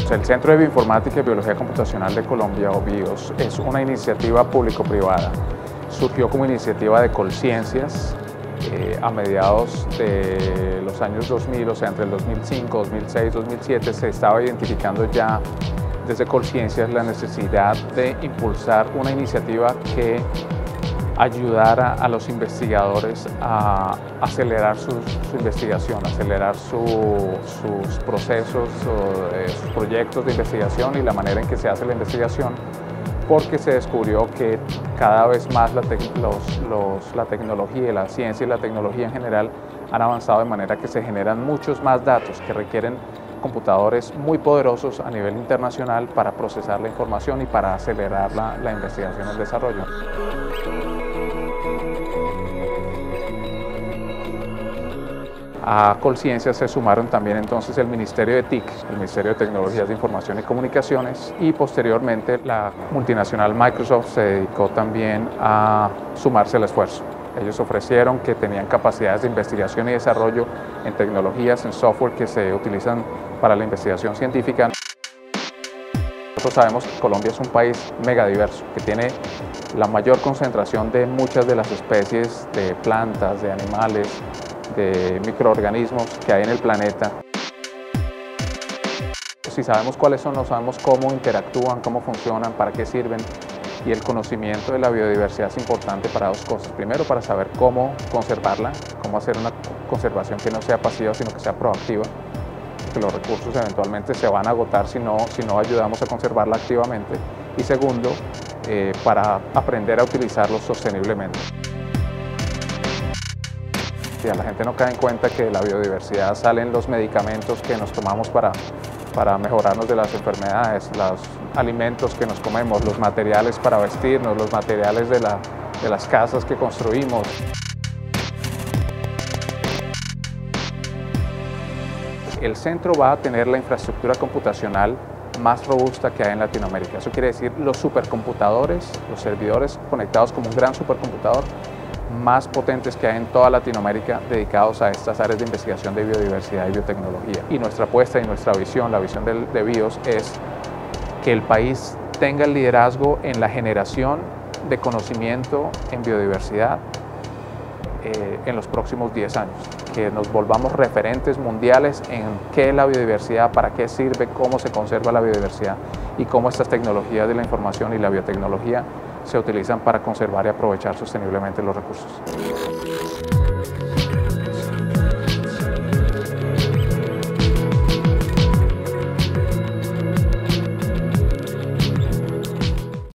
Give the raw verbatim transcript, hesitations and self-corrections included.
El Centro de Bioinformática y Biología Computacional de Colombia, o BIOS, es una iniciativa público-privada. Surgió como iniciativa de Colciencias eh, a mediados de los años dos mil, o sea, entre el dos mil cinco, dos mil seis, dos mil siete, se estaba identificando ya desde Colciencias la necesidad de impulsar una iniciativa que ayudara a los investigadores a acelerar su, su investigación, acelerar su, sus procesos, o, eh, sus proyectos de investigación y la manera en que se hace la investigación, porque se descubrió que cada vez más la, te los, los, la tecnología, la ciencia y la tecnología en general han avanzado de manera que se generan muchos más datos que requieren computadores muy poderosos a nivel internacional para procesar la información y para acelerar la, la investigación y el desarrollo. A Colciencias se sumaron también entonces el Ministerio de T I C, el Ministerio de Tecnologías de Información y Comunicaciones, y posteriormente la multinacional Microsoft se dedicó también a sumarse al esfuerzo. Ellos ofrecieron que tenían capacidades de investigación y desarrollo en tecnologías, en software que se utilizan para la investigación científica. Nosotros sabemos que Colombia es un país megadiverso, que tiene la mayor concentración de muchas de las especies de plantas, de animales, de microorganismos que hay en el planeta. Si sabemos cuáles son, no sabemos cómo interactúan, cómo funcionan, para qué sirven, y el conocimiento de la biodiversidad es importante para dos cosas. Primero, para saber cómo conservarla, cómo hacer una conservación que no sea pasiva, sino que sea proactiva, porque los recursos eventualmente se van a agotar si no, si no ayudamos a conservarla activamente. Y segundo, eh, para aprender a utilizarlos sosteniblemente. Si la gente no cae en cuenta que de la biodiversidad salen los medicamentos que nos tomamos para, para mejorarnos de las enfermedades, los alimentos que nos comemos, los materiales para vestirnos, los materiales de, la, de las casas que construimos. El centro va a tener la infraestructura computacional más robusta que hay en Latinoamérica. Eso quiere decir los supercomputadores, los servidores conectados como un gran supercomputador, más potentes que hay en toda Latinoamérica dedicados a estas áreas de investigación de biodiversidad y biotecnología. Y nuestra apuesta y nuestra visión, la visión de, de BIOS, es que el país tenga el liderazgo en la generación de conocimiento en biodiversidad eh, en los próximos diez años. Que nos volvamos referentes mundiales en qué es la biodiversidad, para qué sirve, cómo se conserva la biodiversidad y cómo estas tecnologías de la información y la biotecnología se utilizan para conservar y aprovechar sosteniblemente los recursos.